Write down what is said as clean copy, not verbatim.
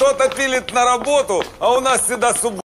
Кто-то пилит на работу, а у нас всегда суббота.